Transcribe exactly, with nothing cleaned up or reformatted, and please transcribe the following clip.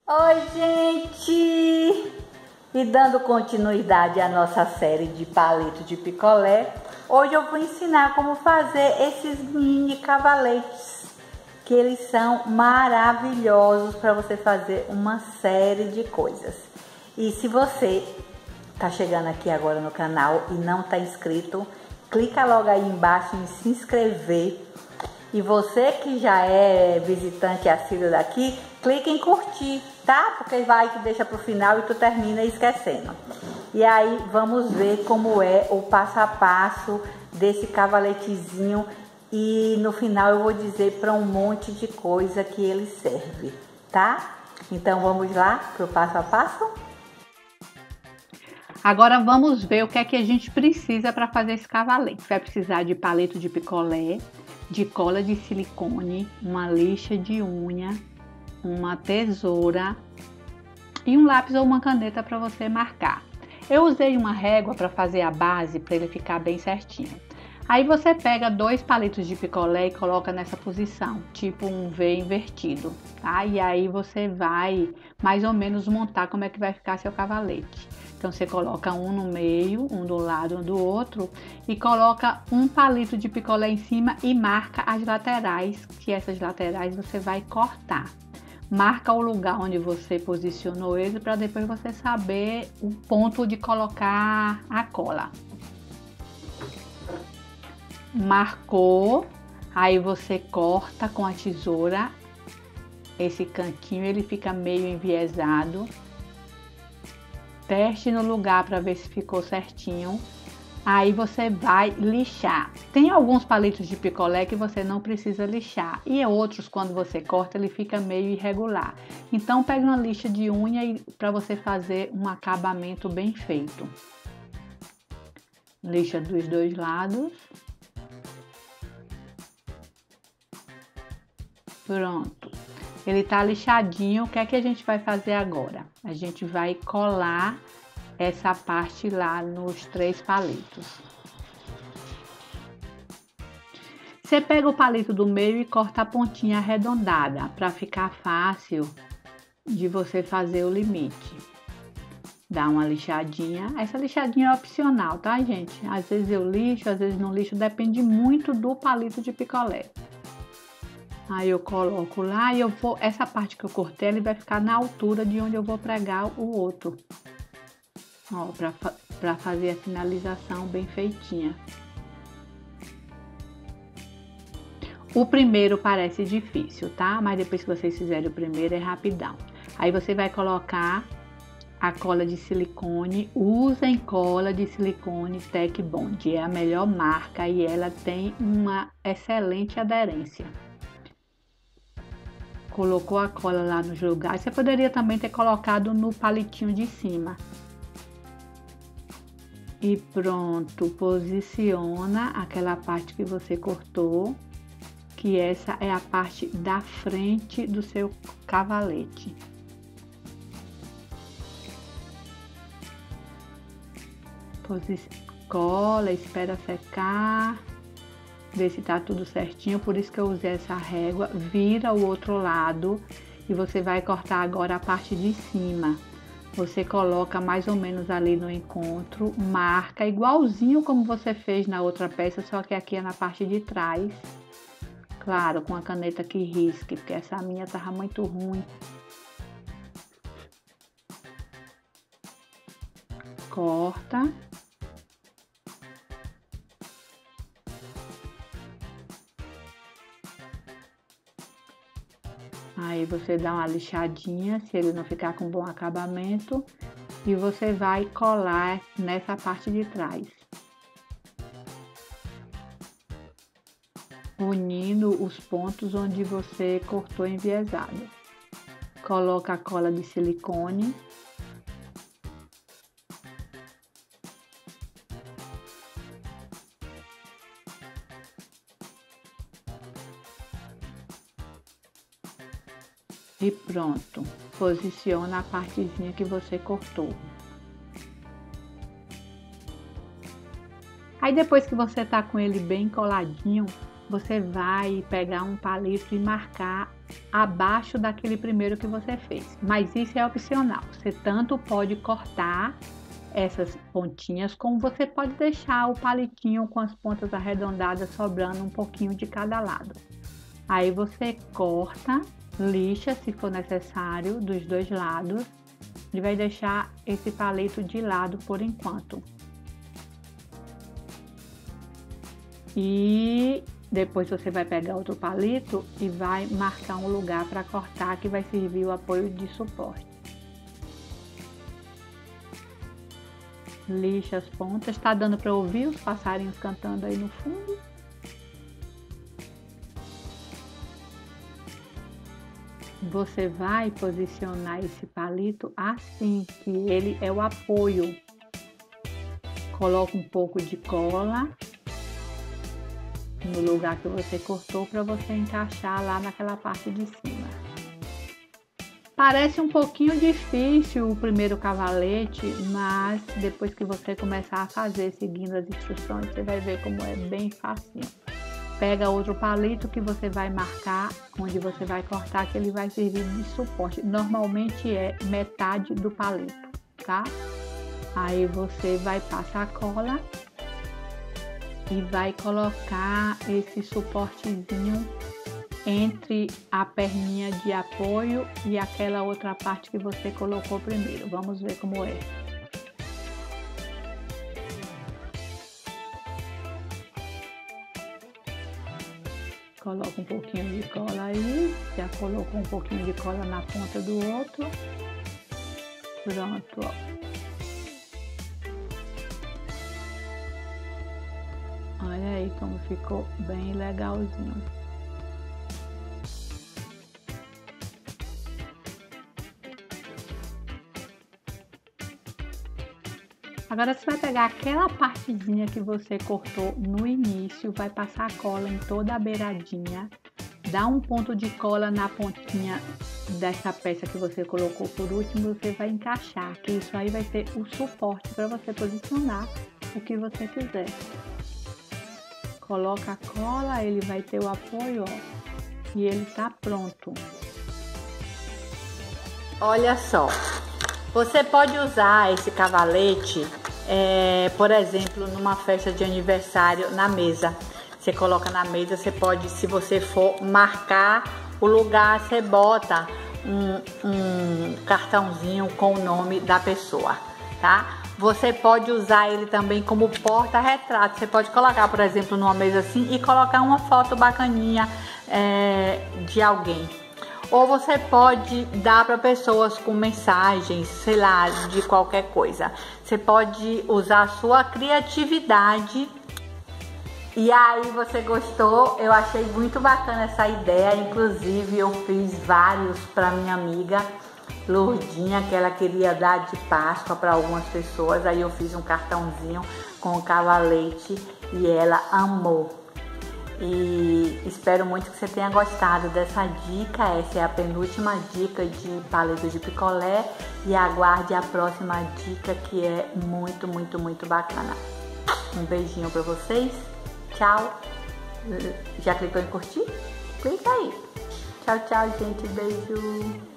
Oi, gente! E dando continuidade à nossa série de palito de picolé, hoje eu vou ensinar como fazer esses mini cavaletes, que eles são maravilhosos para você fazer uma série de coisas. E se você tá chegando aqui agora no canal e não tá inscrito, clica logo aí embaixo em se inscrever. E você que já é visitante assíduo daqui, clica em curtir, tá? Porque vai que deixa pro final e tu termina esquecendo. E aí vamos ver como é o passo a passo desse cavaletezinho. E no final eu vou dizer para um monte de coisa que ele serve, tá? Então vamos lá pro passo a passo? Agora vamos ver o que é que a gente precisa para fazer esse cavalete. Vai precisar de palito de picolé, de cola de silicone, uma lixa de unha, uma tesoura e um lápis ou uma caneta para você marcar. Eu usei uma régua para fazer a base, para ele ficar bem certinho. Aí você pega dois palitos de picolé e coloca nessa posição, tipo um V invertido, tá? E aí você vai mais ou menos montar como é que vai ficar seu cavalete. Então você coloca um no meio, um do lado, um do outro, e coloca um palito de picolé em cima e marca as laterais, que essas laterais você vai cortar. Marca o lugar onde você posicionou ele para depois você saber o ponto de colocar a cola. Marcou, aí você corta com a tesoura esse cantinho, ele fica meio enviesado. Teste no lugar para ver se ficou certinho. Aí você vai lixar. Tem alguns palitos de picolé que você não precisa lixar. E outros, quando você corta, ele fica meio irregular. Então, pega uma lixa de unha para você fazer um acabamento bem feito. Lixa dos dois lados. Pronto. Ele tá lixadinho. O que é que a gente vai fazer agora? A gente vai colar essa parte lá nos três palitos. Você pega o palito do meio e corta a pontinha arredondada para ficar fácil de você fazer o limite. Dá uma lixadinha. Essa lixadinha é opcional, tá, gente? Às vezes eu lixo, às vezes não lixo, depende muito do palito de picolé. Aí eu coloco lá e eu vou, essa parte que eu cortei, ele vai ficar na altura de onde eu vou pregar o outro. Ó, pra, pra fazer a finalização bem feitinha. O primeiro parece difícil, tá? Mas depois que vocês fizerem o primeiro é rapidão. Aí você vai colocar a cola de silicone. Usem cola de silicone Tec Bond. É a melhor marca e ela tem uma excelente aderência. Colocou a cola lá nos lugares. Você poderia também ter colocado no palitinho de cima. E pronto, posiciona aquela parte que você cortou, que essa é a parte da frente do seu cavalete. Cola, espera secar. Ver se tá tudo certinho, por isso que eu usei essa régua. Vira o outro lado e você vai cortar agora a parte de cima. Você coloca mais ou menos ali no encontro, marca igualzinho como você fez na outra peça, só que aqui é na parte de trás. Claro, com a caneta que risque, porque essa minha tava muito ruim. Corta. Aí você dá uma lixadinha, se ele não ficar com bom acabamento, e você vai colar nessa parte de trás. Unindo os pontos onde você cortou enviesado. Coloca a cola de silicone. E pronto, posiciona a partezinha que você cortou. Aí depois que você tá com ele bem coladinho, você vai pegar um palito e marcar abaixo daquele primeiro que você fez. Mas isso é opcional. Você tanto pode cortar essas pontinhas, como você pode deixar o palitinho com as pontas arredondadas sobrando um pouquinho de cada lado. Aí você corta, lixa se for necessário dos dois lados e vai deixar esse palito de lado por enquanto. E depois você vai pegar outro palito e vai marcar um lugar para cortar que vai servir o apoio de suporte. Lixa as pontas. Tá dando para ouvir os passarinhos cantando aí no fundo? Você vai posicionar esse palito assim, que ele é o apoio. Coloca um pouco de cola no lugar que você cortou para você encaixar lá naquela parte de cima. Parece um pouquinho difícil o primeiro cavalete, mas depois que você começar a fazer seguindo as instruções, você vai ver como é bem facinho. Pega outro palito que você vai marcar, onde você vai cortar, que ele vai servir de suporte. Normalmente é metade do palito, tá? Aí você vai passar a cola e vai colocar esse suportezinho entre a perninha de apoio e aquela outra parte que você colocou primeiro. Vamos ver como é. Coloca um pouquinho de cola aí, já colocou um pouquinho de cola na ponta do outro. Pronto, ó. Olha aí como ficou bem legalzinho. Agora você vai pegar aquela partezinha que você cortou no início, vai passar a cola em toda a beiradinha, dá um ponto de cola na pontinha dessa peça que você colocou por último, você vai encaixar, que isso aí vai ser o suporte para você posicionar o que você quiser. Coloca a cola, ele vai ter o apoio, ó, e ele tá pronto. Olha só, você pode usar esse cavalete, é, por exemplo, numa festa de aniversário na mesa. Você coloca na mesa, você pode, se você for marcar o lugar, você bota um, um cartãozinho com o nome da pessoa, tá? Você pode usar ele também como porta-retrato. Você pode colocar, por exemplo, numa mesa assim e colocar uma foto bacaninha é, de alguém. Ou você pode dar para pessoas com mensagens, sei lá, de qualquer coisa. Você pode usar a sua criatividade. E aí, você gostou? Eu achei muito bacana essa ideia. Inclusive, eu fiz vários para minha amiga Lourdinha, que ela queria dar de Páscoa para algumas pessoas. Aí eu fiz um cartãozinho com o cavalete e ela amou. E espero muito que você tenha gostado dessa dica. Essa é a penúltima dica de palito de picolé. E aguarde a próxima dica, que é muito, muito, muito bacana. Um beijinho para vocês. Tchau. Já clicou em curtir? Clica aí. Tchau, tchau, gente. Beijo.